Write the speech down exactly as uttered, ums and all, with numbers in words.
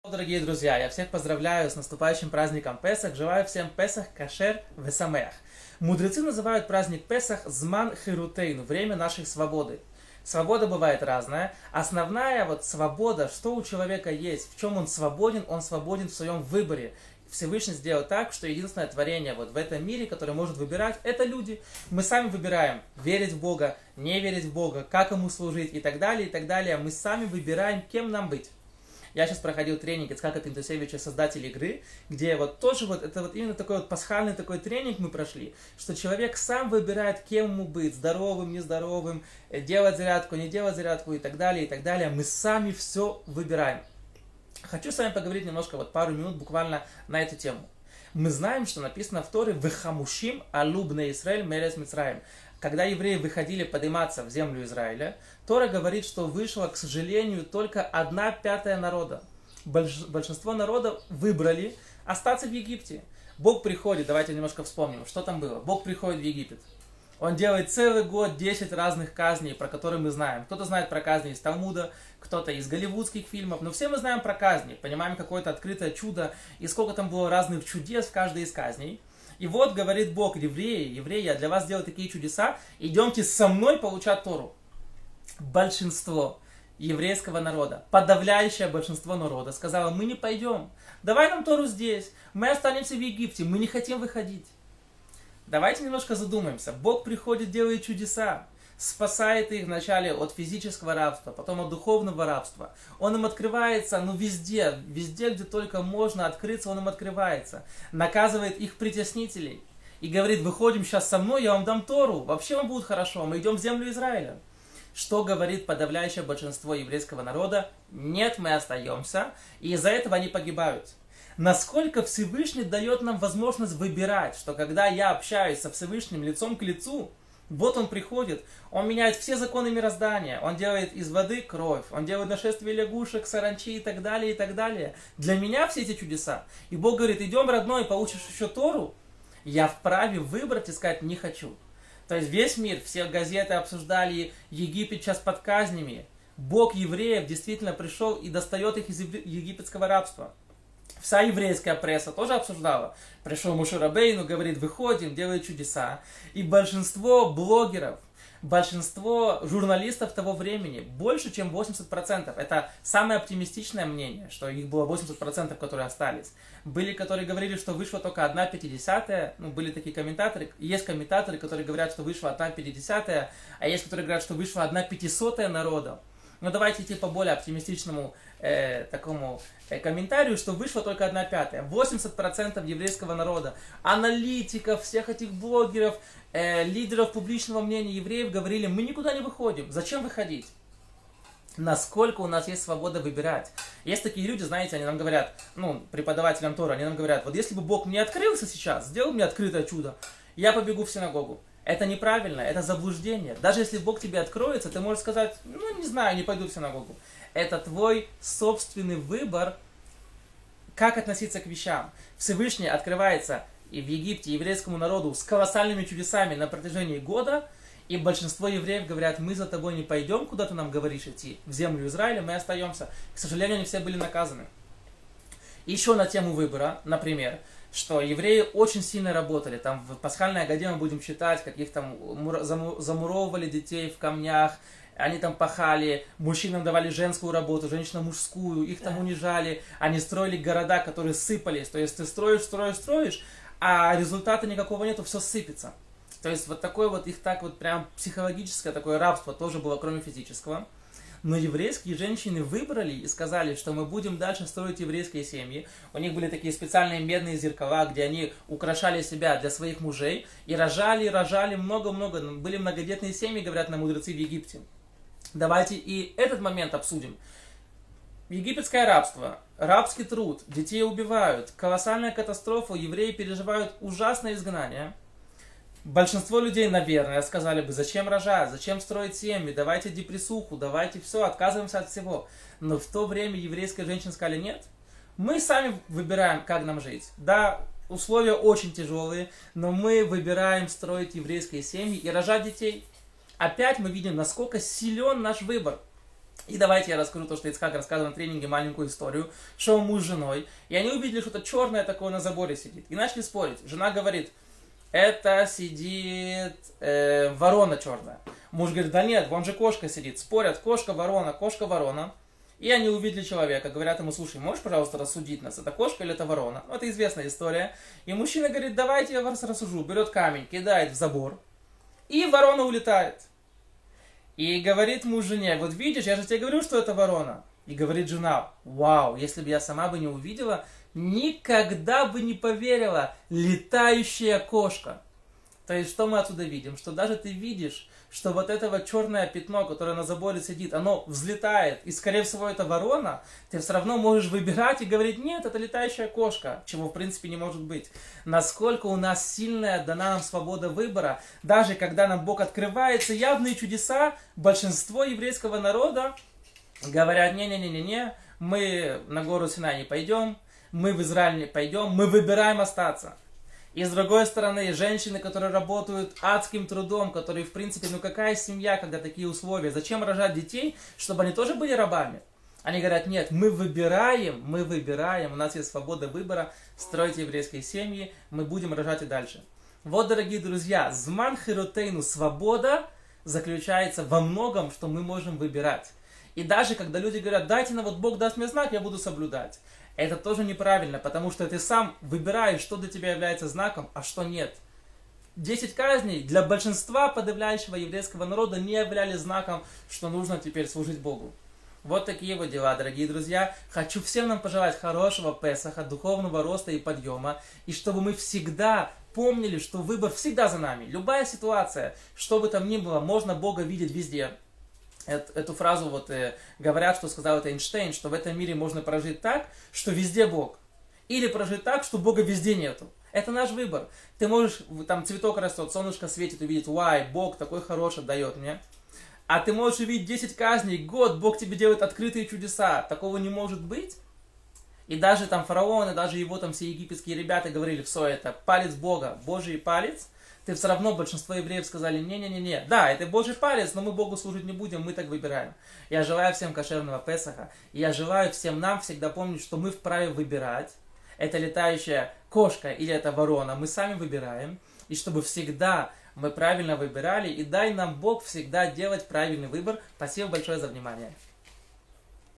Дорогие друзья, я всех поздравляю с наступающим праздником Песах. Желаю всем Песах кашер весамеах. Мудрецы называют праздник Песах зман хирутейну, время нашей свободы. Свобода бывает разная. Основная вот свобода, что у человека есть, в чем он свободен, он свободен в своем выборе. Всевышний сделал так, что единственное творение вот в этом мире, которое может выбирать, это люди. Мы сами выбираем верить в Бога, не верить в Бога, как Ему служить и так далее, и так далее. Мы сами выбираем, кем нам быть. Я сейчас проходил тренинг Ицхака Пинтусевича, создателя игры, где вот тоже вот, это вот именно такой вот пасхальный такой тренинг мы прошли, что человек сам выбирает, кем ему быть, здоровым, нездоровым, делать зарядку, не делать зарядку и так далее, и так далее. Мы сами все выбираем. Хочу с вами поговорить немножко, вот пару минут буквально на эту тему. Мы знаем, что написано в Торе «Вехамушим алубне Исраэль мерес Мицраим». Когда евреи выходили подниматься в землю Израиля, Тора говорит, что вышло, к сожалению, только одна пятая народа. Большинство народа выбрали остаться в Египте. Бог приходит, давайте немножко вспомним, что там было. Бог приходит в Египет. Он делает целый год десять разных казней, про которые мы знаем. Кто-то знает про казни из Талмуда, кто-то из голливудских фильмов. Но все мы знаем про казни, понимаем какое-то открытое чудо, и сколько там было разных чудес в каждой из казней. И вот говорит Бог: евреи, евреи, я для вас делаю такие чудеса, идемте со мной получать Тору. Большинство еврейского народа, подавляющее большинство народа сказало: мы не пойдем, давай нам Тору здесь, мы останемся в Египте, мы не хотим выходить. Давайте немножко задумаемся. Бог приходит, делает чудеса, спасает их вначале от физического рабства, потом от духовного рабства. Он им открывается, ну везде, везде, где только можно открыться, он им открывается. Наказывает их притеснителей и говорит: выходим сейчас со мной, я вам дам Тору, вообще вам будет хорошо, мы идем в землю Израиля. Что говорит подавляющее большинство еврейского народа? Нет, мы остаемся, и из-за этого они погибают. Насколько Всевышний дает нам возможность выбирать, что когда я общаюсь со Всевышним лицом к лицу, вот он приходит, он меняет все законы мироздания, он делает из воды кровь, он делает нашествие лягушек, саранчи и так далее, и так далее. Для меня все эти чудеса. И Бог говорит: идем, родной, получишь еще Тору. Я вправе выбрать и сказать: не хочу. То есть весь мир, все газеты обсуждали Египет сейчас под казнями. Бог евреев действительно пришел и достает их из египетского рабства. Вся еврейская пресса тоже обсуждала. Пришел Моше Рабейну, говорит: выходим, делает чудеса. И большинство блогеров, большинство журналистов того времени, больше чем восемьдесят процентов, это самое оптимистичное мнение, что их было восемьдесят процентов, которые остались. Были, которые говорили, что вышло только одна пятидесятая, ну, были такие комментаторы, есть комментаторы, которые говорят, что вышло одна пятидесятая, а есть, которые говорят, что вышло одна пятисотая народа. Но давайте идти по более оптимистичному э, такому э, комментарию, что вышло только одна пятая. восемьдесят процентов еврейского народа, аналитиков, всех этих блогеров, э, лидеров публичного мнения евреев говорили: мы никуда не выходим, зачем выходить? Насколько у нас есть свобода выбирать. Есть такие люди, знаете, они нам говорят, ну, преподавателям Тора, они нам говорят: вот если бы Бог мне открылся сейчас, сделал мне открытое чудо, я побегу в синагогу. Это неправильно, это заблуждение. Даже если Бог тебе откроется, ты можешь сказать: ну, не знаю, не пойду в синагогу. Это твой собственный выбор, как относиться к вещам. Всевышний открывается и в Египте еврейскому народу с колоссальными чудесами на протяжении года, и большинство евреев говорят: мы за тобой не пойдем, куда ты нам говоришь идти, в землю Израиля, мы остаемся. К сожалению, они все были наказаны. Еще на тему выбора, например, что евреи очень сильно работали. Там в пасхальной Агаде мы будем читать, как их там замуровывали детей в камнях, они там пахали, мужчинам давали женскую работу, женщинам мужскую, их там унижали, они строили города, которые сыпались. То есть ты строишь, строишь, строишь, а результата никакого нету, все сыпется. То есть вот такое вот их так вот прям психологическое такое рабство тоже было, кроме физического. Но еврейские женщины выбрали и сказали, что мы будем дальше строить еврейские семьи. У них были такие специальные медные зеркала, где они украшали себя для своих мужей. И рожали, рожали много-много. Были многодетные семьи, говорят нам мудрецы в Египте. Давайте и этот момент обсудим. Египетское рабство, рабский труд, детей убивают, колоссальная катастрофа, евреи переживают ужасное изгнание. Большинство людей, наверное, сказали бы: зачем рожать, зачем строить семьи, давайте депрессуху, давайте все, отказываемся от всего. Но в то время еврейские женщины сказали: нет, мы сами выбираем, как нам жить. Да, условия очень тяжелые, но мы выбираем строить еврейские семьи и рожать детей. Опять мы видим, насколько силен наш выбор. И давайте я расскажу то, что Ицхак рассказывал на тренинге, маленькую историю, что он муж с женой, и они увидели, что-то черное такое на заборе сидит, и начали спорить. Жена говорит, это сидит э, ворона черная. Муж говорит, да нет, вон же кошка сидит. Спорят, кошка, ворона, кошка, ворона. И они увидели человека, говорят ему, слушай, можешь, пожалуйста, рассудить нас, это кошка или это ворона? Ну, это известная история. И мужчина говорит, давайте я вас рассужу. Берет камень, кидает в забор, и ворона улетает. И говорит муж жене, вот видишь, я же тебе говорю, что это ворона. И говорит жена, вау, если бы я сама бы не увидела, никогда бы не поверила, летающая кошка. То есть, что мы отсюда видим? Что даже ты видишь, что вот это вот черное пятно, которое на заборе сидит, оно взлетает, и, скорее всего, это ворона, ты все равно можешь выбирать и говорить, нет, это летающая кошка, чего, в принципе, не может быть. Насколько у нас сильная дана нам свобода выбора, даже когда нам Бог открывается явные чудеса, большинство еврейского народа говорят, не-не-не-не-не, мы на гору Синай не пойдем, мы в Израиль не пойдем, мы выбираем остаться. И с другой стороны, женщины, которые работают адским трудом, которые, в принципе, ну какая семья, когда такие условия? Зачем рожать детей, чтобы они тоже были рабами? Они говорят, нет, мы выбираем, мы выбираем, у нас есть свобода выбора, строить еврейские семьи, мы будем рожать и дальше. Вот, дорогие друзья, зман хирутейну, свобода заключается во многом, что мы можем выбирать. И даже когда люди говорят, дайте нам, вот Бог даст мне знак, я буду соблюдать. Это тоже неправильно, потому что ты сам выбираешь, что для тебя является знаком, а что нет. Десять казней для большинства подавляющего еврейского народа не являлись знаком, что нужно теперь служить Богу. Вот такие вот дела, дорогие друзья. Хочу всем нам пожелать хорошего Песаха, духовного роста и подъема, и чтобы мы всегда помнили, что выбор всегда за нами. Любая ситуация, что бы там ни было, можно Бога видеть везде. Эту фразу вот э, говорят, что сказал это Эйнштейн, что в этом мире можно прожить так, что везде Бог. Или прожить так, что Бога везде нету. Это наш выбор. Ты можешь, там цветок растет, солнышко светит, увидеть, вай, Бог такой хороший дает мне. А ты можешь увидеть десять казней, год, Бог тебе делает открытые чудеса. Такого не может быть. И даже там фараон, и даже его там все египетские ребята говорили, все это палец Бога, Божий палец. Ты все равно, большинство евреев сказали, не-не-не-не, да, это Божий палец, но мы Богу служить не будем, мы так выбираем. Я желаю всем кошерного Песаха, и я желаю всем нам всегда помнить, что мы вправе выбирать, это летающая кошка или это ворона, мы сами выбираем, и чтобы всегда мы правильно выбирали, и дай нам Бог всегда делать правильный выбор. Спасибо большое за внимание.